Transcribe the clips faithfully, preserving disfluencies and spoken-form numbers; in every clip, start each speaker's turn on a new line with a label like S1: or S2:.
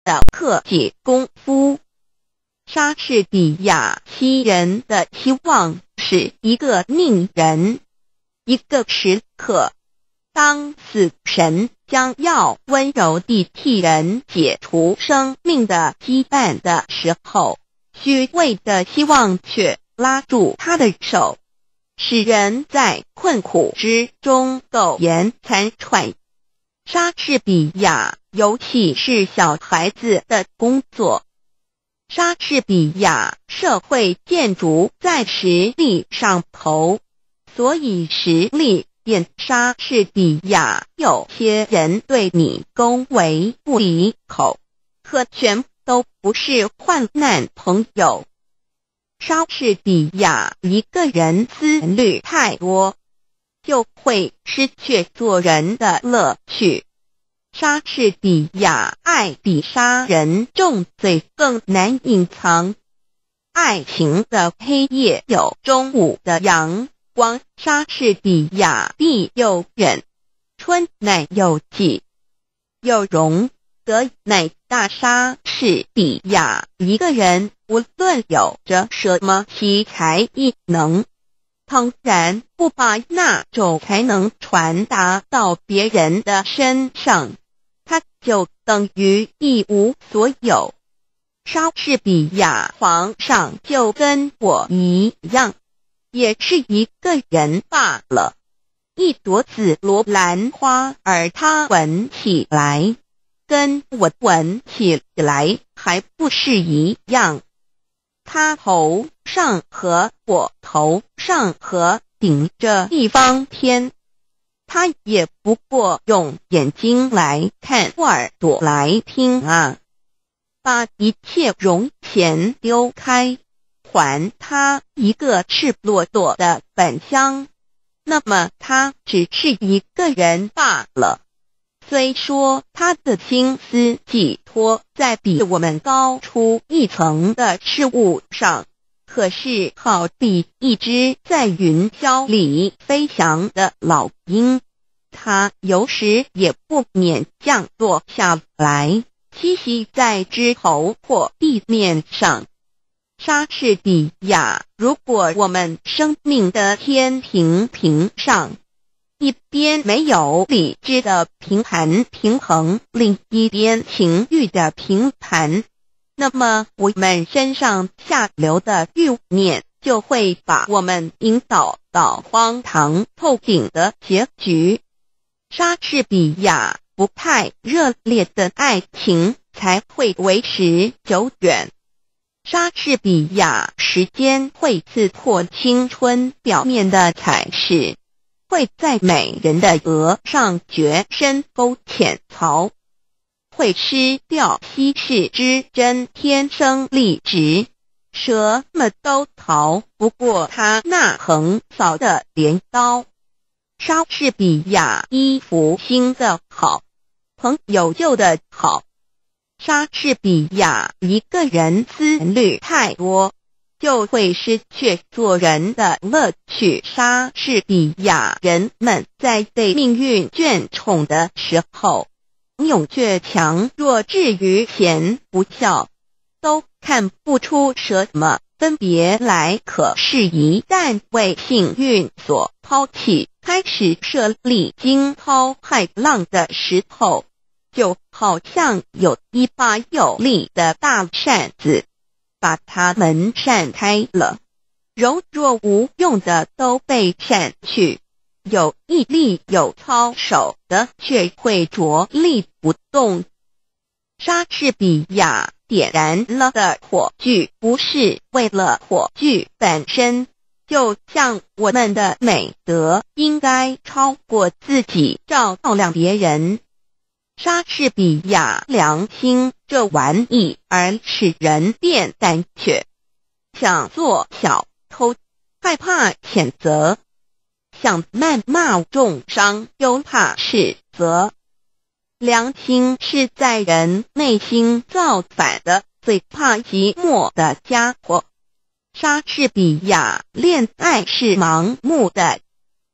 S1: 的克己功夫。莎士比亚希人的希望是一个命人，一个时刻，当死神将要温柔地替人解除生命的羁绊的时候，虚伪的希望却拉住他的手，使人在困苦之中苟延残喘。莎士比亚尤其是小孩子的工作。莎士比亚社会建筑在实力上头，所以实力便莎士比亚有些人对你恭维不已口，可全都不是患难朋友。莎士比亚一个人思虑太多，就会失去做人的乐趣。莎士比亚爱比杀人重罪更难隐藏。爱情的黑夜有中午的阳光，莎士比亚必有忍，春乃有季，有容得乃大。莎士比亚一个人无论有着什么奇才异能，当然不把那种才能传达到别人的身上，他就等于一无所有。莎士比亚皇上就跟我一样，也是一个人罢了。一朵紫罗兰花，而他闻起来跟我闻起来还不是一样。他头上和我头上和顶着一方天，他也不过用眼睛来看，耳朵来听啊。把一切容钱丢开，还他一个赤裸裸的本乡，那么他只是一个人罢了。虽说他的心思寄托在比我们高出一层的事物上，可是好比一只在云霄里飞翔的老鹰，它有时也不免降落下来，栖息在枝头或地面上。莎士比亚，如果我们生命的天平平上，一边没有理智的平衡平衡，另一边情欲的平盘，那么我们身上下流的欲念就会把我们引导到荒唐透顶的结局。莎士比亚不太热烈的爱情才会维持久远。莎士比亚时间会刺破青春表面的彩饰，会在美人的额上掘深沟浅槽，会失掉稀世之珍，天生丽质，什么都逃不过他那横扫的镰刀。莎士比亚衣服新的好，朋友旧的好。莎士比亚一个人思虑太多，就会失去做人的乐趣。莎士比亚人们在被命运眷宠的时候，勇却强，若至于贤不孝，都看不出什么分别来。可是一旦为幸运所抛弃，开始设立惊涛骇浪的石头，就好像有一把有力的大扇子，把它们扇开了，柔弱无用的都被扇去，有毅力有操守的却会着力不动。莎士比亚点燃了的火炬不是为了火炬本身，就像我们的美德应该超过自己照亮别人。莎士比亚良心这玩意儿使人变胆怯，想做小偷害怕谴责，想谩骂重伤又怕斥责。良心是在人内心造反的最怕寂寞的家伙。莎士比亚恋爱是盲目的，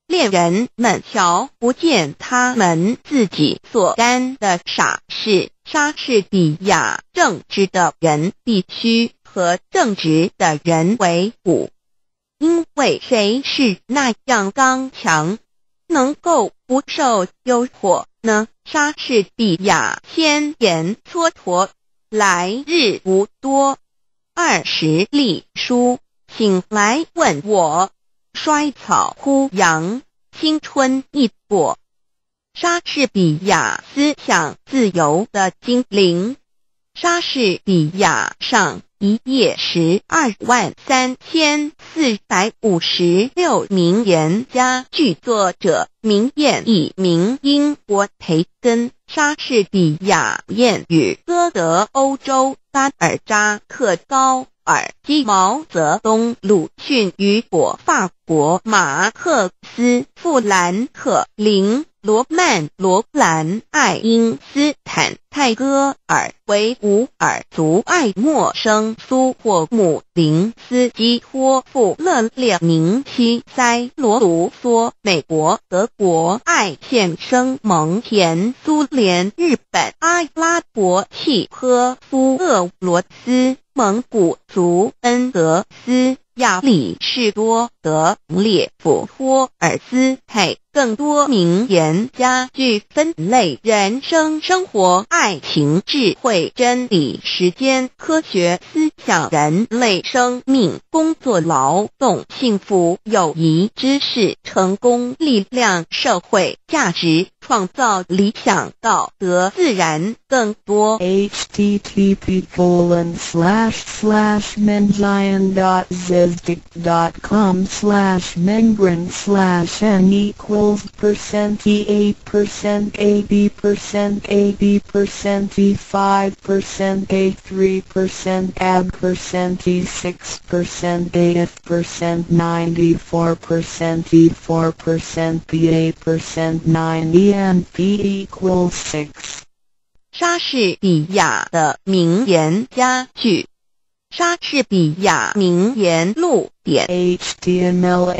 S1: 恋人们瞧不见他们自己所干的傻事。莎士比亚正直的人必须和正直的人为伍，因为谁是那样刚强，能够不受诱惑呢？莎士比亚先言蹉跎，来日无多，二十里书，请来问我，衰草枯杨，青春易过。莎士比亚思想自由的精灵。莎士比亚上一页十二万三千四百五十六名言家剧作者名谚一名英国培根。莎士比亚谚语歌德欧洲巴尔扎克高尔基毛泽东鲁迅雨果法国马克思富兰克林罗曼罗兰爱因斯坦泰戈尔维吾尔族爱默生苏霍姆林斯基托夫勒列宁期塞罗卢梭美国德国爱现生蒙田苏联日本阿拉伯契诃夫俄罗斯蒙古族恩格斯亚里士多德列夫托尔斯泰。更多名言家具分类人生、生活、爱情、智慧、真理、时间、科学、思想、人类生命、工作、劳动、幸福、友谊、知识、成功、力量、社会价值、创造、理想、道德、自然。更多
S2: http colon slash slash mengian dot zizdik dot com slash mengren slash n equals percent e eight percent a b percent a b percent e five percent a three percent ab percent e six percent a f percent ninety four percent e four percent b eight percent nine e and p equals six。
S1: 莎士比亚的名言佳句。莎士比亚名言录点
S2: html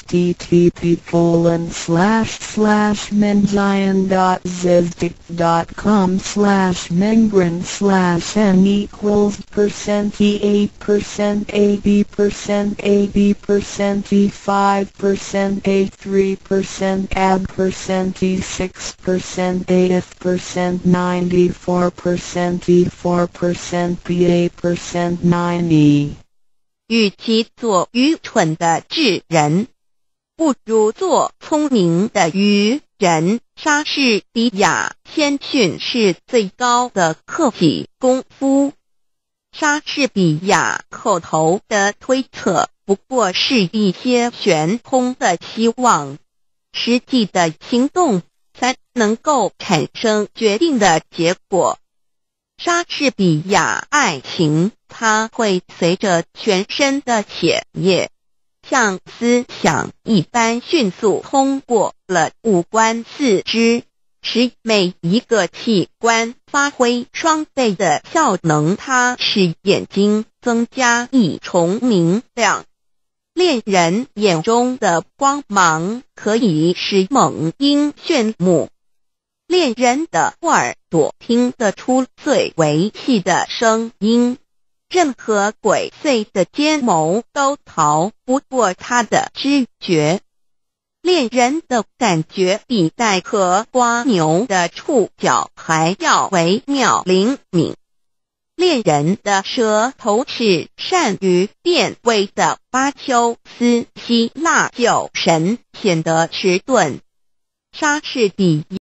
S2: http colon slash slash mengian dot zizdik dot com slash mengren slash n equals percent e eight percent a b percent a b percent e five percent a three percent ab percent e six percent a f percent ninety four percent e four percent b eight percent nine e。
S1: 与其做愚蠢的智人，不如做聪明的愚人。莎士比亚谦逊是最高的克己功夫。莎士比亚口头的推测不过是一些悬空的希望，实际的行动才能够产生决定的结果。莎士比亚爱情，它会随着全身的血液，像思想一般迅速通过了五官四肢，使每一个器官发挥双倍的效能。它使眼睛增加一重明亮，恋人眼中的光芒可以使猛鹰炫目。恋人的耳朵听得出最微细的声音，任何鬼祟的奸谋都逃不过他的知觉。恋人的感觉比带壳瓜牛的触角还要微妙灵敏。恋人的舌头是善于辨味的。巴丘斯希腊酒神显得迟钝。莎士比亚